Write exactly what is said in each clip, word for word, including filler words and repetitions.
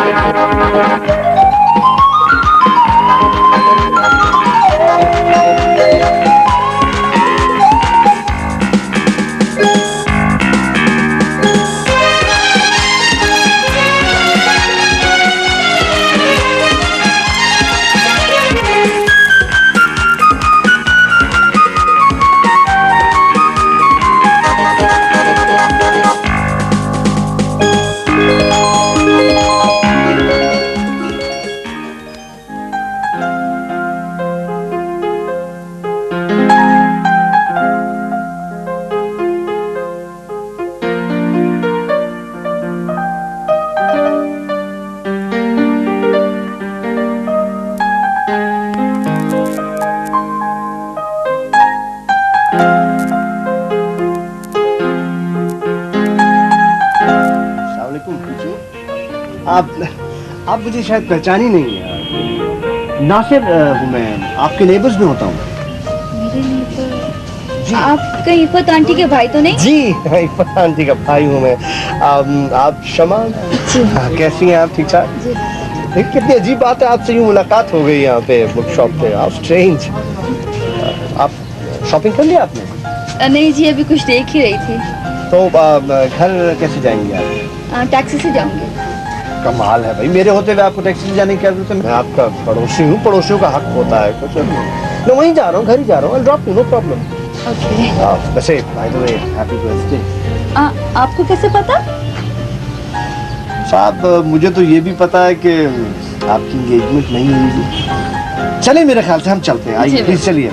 आप आप मुझे शायद पहचानी नहीं है। नासिर हूँ मैं, आपके नेबर्स में होता हूँ। मेरे नेबर जी? आप कहीं इफ़त आंटी के भाई तो नहीं? जी, इफ़त आंटी का भाई हूँ मैं। आप, आप शमा कैसी हैं आप? ठीक ठाक? कितनी अजीब बात है, आपसे यूँ मुलाकात हो गई यहाँ पे बुक शॉप पे। आप स्ट्रेंज। आप शॉपिंग कर लिया आपने? नहीं जी, अभी कुछ देख ही रही थी। तो घर कैसे जाएंगे आप? टैक्सी से जाऊंगी। कमाल है भाई, मेरे होते हुए आपको टैक्सी से जाने की क्या जरूरत है? मैं आपका पड़ोसी हूँ, पड़ोसियों का हक होता है कुछ। मैं वहीं जा रहा हूँ, घर ही जा रहा हूँ। I'll drop you, no problem. Okay. वैसे by the way, happy birthday. आ, आपको कैसे पता? साहब मुझे तो ये भी पता है कि आपकी एंगेजमेंट नहीं हुई। चलिए मेरे ख्याल से हम चलते हैं। आइए प्लीज चलिए।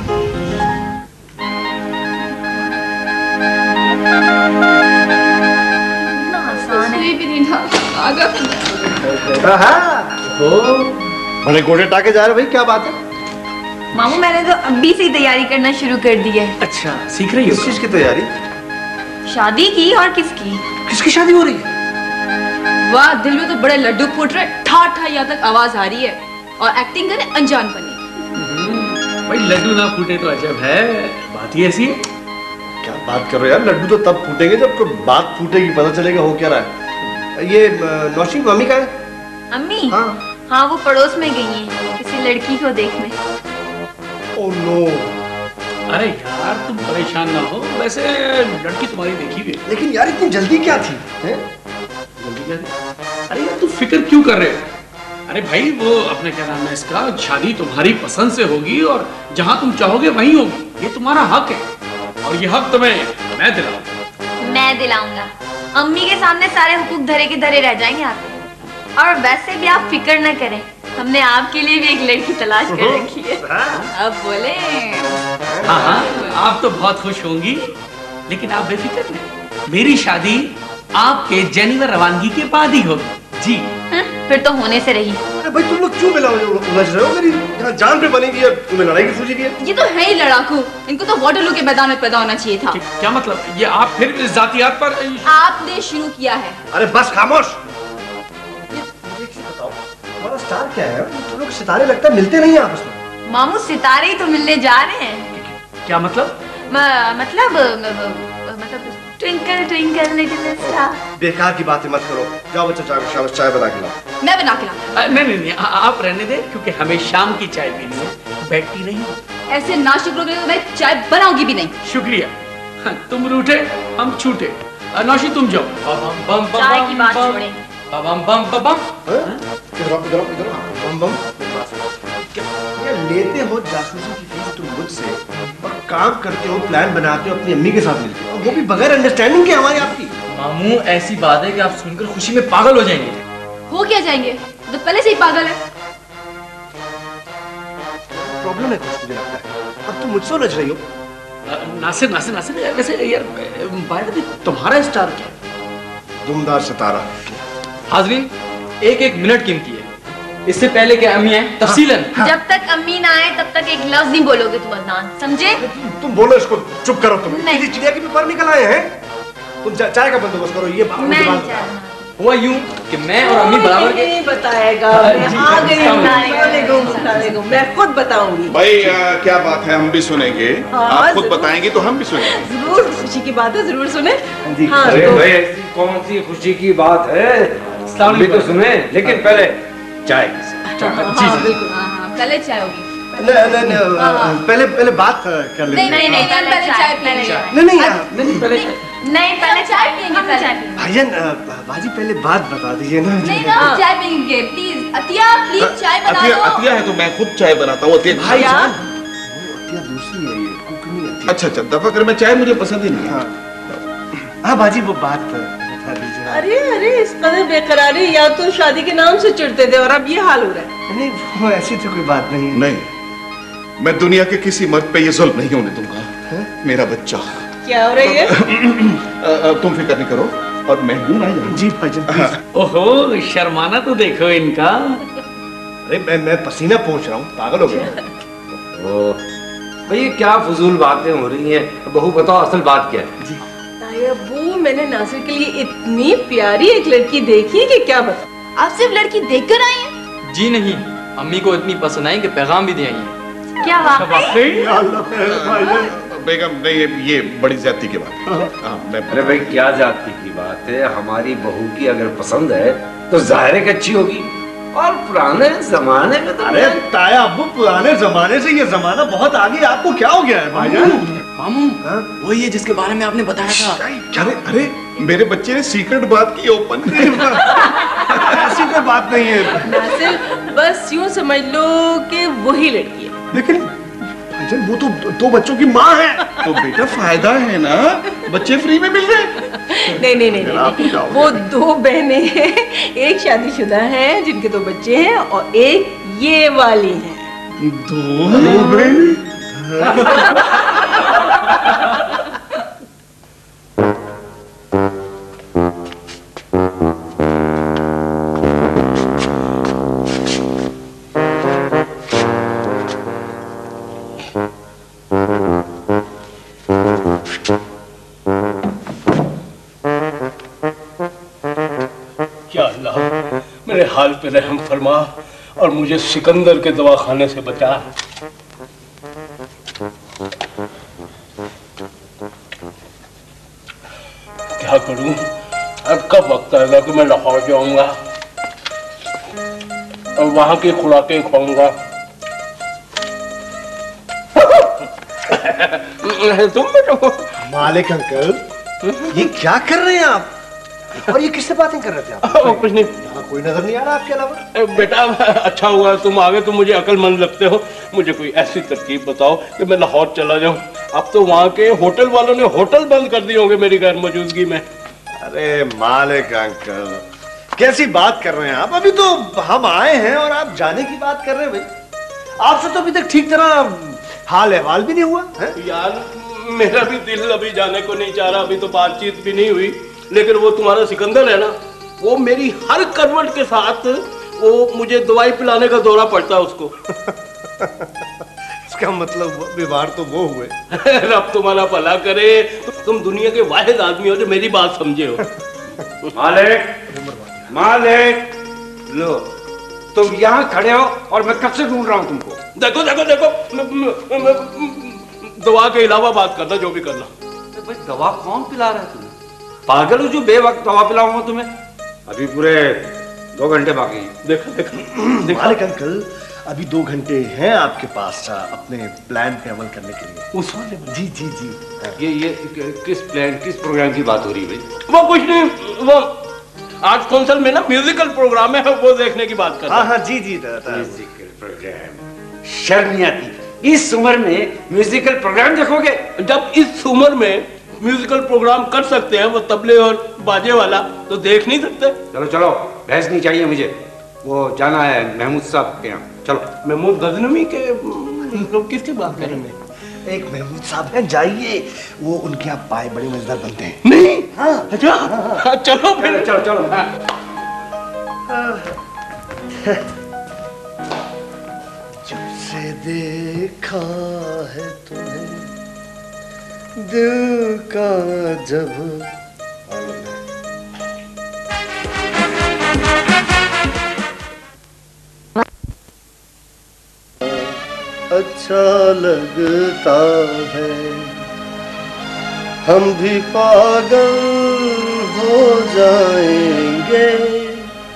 बड़े गोटे टाके जा रहे भाई, क्या बात है? मामू मैंने तो अभी से तैयारी करना शुरू कर दी है। अच्छा, सीख रही हो? किस चीज की तैयारी? शादी की। और किसकी? किसकी शादी हो रही है? वाह, दिल में तो बड़े लड्डू फूट रहे, ठा ठा यहाँ तक आवाज आ रही है और एक्टिंग करे अनजान बनी। भाई लड्डू ना फूटे तो अजब है, बात ही ऐसी है। क्या बात कर रहे हो यार, लड्डू तो तब फूटेंगे जब कोई बात फूटेगी, पता चलेगा हो क्या रहा है। ये नौशी मम्मी का है? अम्मी? हाँ हाँ, वो पड़ोस में गई हैं किसी लड़की को देखने। Oh no. अरे यार तुम परेशान ना हो, वैसे लड़की तुम्हारी देखी हुई है। लेकिन यार इतनी जल्दी क्या थी? हैं? जल्दी क्या थी? अरे यार तुम फिक्र क्यों कर रहे हो? अरे भाई वो अपने क्या नाम है इसका, शादी तुम्हारी पसंद से होगी और जहाँ तुम चाहोगे वहीं होगी। ये तुम्हारा हक है और ये हक तुम्हें मैं दिलाऊंगा। मैं दिलाऊंगा। अम्मी के सामने सारे हुकूक धरे के धरे रह जाएंगे आपके। और वैसे भी आप फिक्र न करें, हमने आपके लिए भी एक लड़की तलाश कर रखी है। अब बोले। हाँ हाँ, आप तो बहुत खुश होंगी, लेकिन आप बेफिक्र नहीं, मेरी शादी आपके जेन्युइन रवानगी के बाद ही होगी। जी हाँ, फिर तो होने से रही। अरे भाई तुम लोग क्यों मिला उलझ रहे हो? मेरी यहाँ जान पे बनी हुई है, तुम्हें लड़ाई की सूझी भी है। ये तो है ही लड़ाकू, इनको तो वाटरलू के मैदान में पैदा होना चाहिए था। क्या मतलब? ये आप फिर इस जातियात पर? आपने शुरू किया है। अरे बस खामोश। बताओ हमारा स्टार क्या है? तुम लोग सितारे लगता है मिलते नहीं है आपस में। मामू सितारे ही तो मिलने जा रहे हैं। क्या मतलब? म, मतलब मतलब ट्विंकल ट्विंकल लिटिल स्टार। बेकार की बातें मत करो, जाओ बच्चा चाय शाम चाय बना के लाओ। मैं बना के लाऊं? नहीं नहीं नहीं, आप रहने दे, क्योंकि हमें शाम की चाय पीनी है, बैठती नहीं। ऐसे नाशुक्रों के लिए मैं चाय बनाऊंगी भी नहीं। शुक्रिया, तुम रूठे हम छूटे। नौशी तुम जाओ। बम बम बम चाय की बात छोड़ें। बम बम बम बम। इधर इधर इधर बम बम। क्या लेते हो जासूसी की फीस तुम मुझसे और काम करते हो, प्लान बनाते हो अपनी अम्मी के साथ मिलकर, और वो भी बगैर अंडरस्टैंडिंग के हमारी आपकी। मामू ऐसी बात है कि आप सुनकर खुशी में पागल हो जाएंगे। हो क्या जाएंगे? तो पहले से ही पागल है। प्रॉब्लम है कुछ, मुझे लगता है अब तुम मुझसे उलझ रही हो। नासिर नासिर नासिर वैसे यार बाय द वे तुम्हारा स्टार क्या है? दुमदार सितारा। हाज़रीन, एक एक मिनट कीमती है, इससे पहले कि अम्मी आए तफसीलन। हाँ। जब तक अम्मी ना आए तब तक एक लफ्ज नहीं बोलोगे तुम अदनान, समझे? तुम बोलो इसको, चुप करो। तुम किसी चिड़िया की पेपर निकल आए हैं। तुम चाय का बंदोबस्त करो। ये मैं हुआ यूं कि मैं और अम्मी बराबर के नहीं बताएगा। मैं आ गई, मैं खुद बताऊंगी। भाई आ, क्या बात है, हम भी सुनेंगे। हाँ, आप खुद बताएंगे तो हम भी सुनेंगे। जरूर, खुशी की बात है, जरूर सुने। हाँ, अरे भाई ऐसी कौन सी खुशी की बात है? अभी तो सुने, लेकिन पहले चाय। जी बिल्कुल। पहले चाय होगी। नहीं नहीं नहीं, पहले पहले बात कर लेंगे। नहीं नहीं नहीं, पहले चाय पिएंगे। नहीं नहीं नहीं पहले नहीं पहले चाय पियेंगे, पहले भाईजान, बाजी पहले बात बता दीजिए ना। नहीं ना, चाय पिएंगे प्लीज। अतिया प्लीज चाय बना अतिया, दो। अतिया है तो मैं खुद चाय बनाता हूँ। अतिया भाईजान, अतिया दूसरी है, ये कुकनी अतिया। अच्छा अच्छा, दफा कर, मैं चाय मुझे पसंद ही नहीं है। हाँ हाँ बाजी, वो बात बता दीजिए। अरे अरे, इस कदर बेकरारी, या तो शादी के नाम से चिढ़ते थे और अब ये हाल हो रहा है। नहीं वो ऐसी तो कोई बात नहीं है। नहीं, मैं दुनिया के किसी मर्द पे ये जुल्म नहीं होने दूंगा। मेरा बच्चा। क्या हो रही है? तुम फिक्र नहीं करो, और मैं हूं ना यहाँ। जी भाईजान। ओहो, शर्माना तो देखो इनका। अरे मैं मैं पसीना पोंछ रहा हूँ, पागल हो गया। ओ भाई, ये क्या फजूल बातें हो रही हैं? बहू बताओ, असल बात क्या है? जी वो मैंने नासिर के लिए इतनी प्यारी एक लड़की देखी है कि क्या बता। आप सिर्फ लड़की देखकर आई हैं? जी नहीं, अम्मी को इतनी पसंद आई कि पैगाम भी दे आई हैं। क्या वाकई? बेगम नहीं, ये, ये बड़ी ज्यादती की बात है। हाँ, मैं अरे भाई, क्या जाती की बात है? हमारी बहू की अगर पसंद है तो जाहिर है कि अच्छी होगी। और पुराने जमाने में तो अरे ताया अब्बू, पुराने जमाने से ये जमाना बहुत आगे, आपको क्या हो गया है भाईजान? मामू, वो ये जिसके बारे में आपने बताया था। अरे अरे, मेरे बच्चे ने सीक्रेट बात की ओपन। ऐसी कोई बात नहीं है नासिर, बस यूं समझ लो कि वही लड़की है। लेकिन भाईजान, वो तो दो बच्चों की माँ है। तो बेटा फायदा है ना, बच्चे फ्री में मिल रहे। नहीं नहीं नहीं, नहीं, नहीं। वो दो बहनें हैं, एक शादीशुदा है जिनके दो बच्चे हैं, और एक ये वाली है। दो बहनें? मेरे हाल पे रहम फरमा और मुझे सिकंदर के दवाखाने से बचा। क्या करूं, अब कब वक्त आएगा कि मैं लाहौर जाऊंगा और वहां की खुराकें खाऊंगा। तुम बेटो। मालिक अंकल, ये क्या कर रहे हैं आप? और ये किससे बातें कर रहे थे आप? कुछ नहीं, यहाँ कोई नजर नहीं आ रहा आपके अलावा। बेटा अच्छा हुआ तुम आ गए, तुम मुझे अक्लमंद लगते हो। मुझे कोई ऐसी तरकीब बताओ कि मैं लाहौर चला जाऊं। अब तो वहाँ के होटल वालों ने होटल बंद कर दिए होंगे मेरी गैर मौजूदगी में। अरे मालिक अंकल, कैसी बात कर रहे हैं आप? अभी तो हम आए हैं और आप जाने की बात कर रहे हैं। भाई आपसे तो अभी तक ठीक तरह हाल अहवाल भी नहीं हुआ है? यार मेरा भी दिल अभी जाने को नहीं चाह रहा, अभी तो बातचीत भी नहीं हुई। लेकिन वो तुम्हारा सिकंदर है ना, वो मेरी हर करवट के साथ वो मुझे दवाई पिलाने का दौरा पड़ता है उसको। इसका मतलब बीमार तो वो हुए। रब तुम्हारा भला करे, तुम दुनिया के वाहिद आदमी हो जो मेरी बात समझे हो। मालिक, मालिक, लो तुम यहाँ खड़े हो और मैं कब से ढूंढ रहा हूँ तुमको। देखो देखो देखो, म, म, म, दवा के अलावा बात करना, जो भी करना। भाई दवा कौन पिला रहा है तुम्हें? पागल हो जो बेवक्त दवा पिलाऊंगा तुम्हें? अभी पूरे दो घंटे बाकी हैं। देखो देखो मालिक अंकल, अभी दो घंटे हैं आपके पास अपने प्लान पे अमल करने के लिए। उस वाले में? जी जी जी। ये ये किस प्लान, किस प्रोग्राम की बात हो रही है भाई? वो कुछ नहीं, वो आज कौंसल में ना म्यूजिकल प्रोग्राम है, वो देखने की बात कर रहा। हाँ हाँ जी जी। Musical program? शर्म नहीं आती? इस उम्र में म्यूजिकल प्रोग्राम देखोगे? जब इस उम्र में म्यूजिकल प्रोग्राम कर सकते हैं वो तबले और बाजे वाला, तो देख नहीं सकते? चलो चलो, बहस नहीं चाहिए मुझे, वो जाना है महमूद साहब के यहाँ। चलो। महमूद गजनवी के? किसकी बात कर रहे हैं? एक महमूद साहब हैं, जाइए, वो उनके यहाँ पाए बड़े मजेदार बनते हैं। नहीं? हाँ अच्छा हाँ, हाँ, चलो फिर। चलो चलो। जब से देखा है तुम्हें दिल का जब अच्छा लगता है, हम भी पागल हो जाएंगे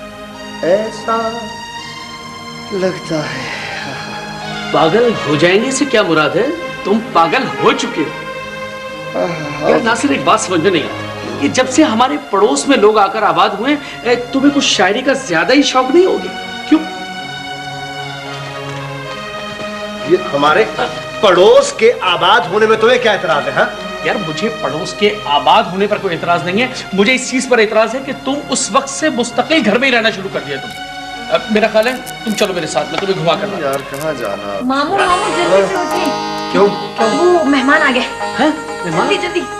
ऐसा लगता है। पागल हो जाएंगे से क्या मुराद है? तुम पागल हो चुके हो। यार नासिर, एक बात समझ में नहीं आती कि जब से हमारे पड़ोस में लोग आकर आबाद हुए, तुम्हें कुछ शायरी का ज्यादा ही शौक नहीं होगी? क्यों? ये हमारे पड़ोस के आबाद होने में तुम्हें क्या एतराज है? हा? यार मुझे पड़ोस के आबाद होने पर कोई एतराज नहीं है, मुझे इस चीज पर एतराज है कि तुम उस वक्त से मुस्तकिल घर में ही रहना शुरू कर दिया तुम। अब मेरा ख्याल है तुम चलो मेरे साथ, मैं तुम्हें घुमा कर लाऊं। यार कहाँ जाना? मामू मामू जल्दी से उठिए। क्यों? वो मेहमान आ गए। हैं? मेहमान? जल्दी जल्दी।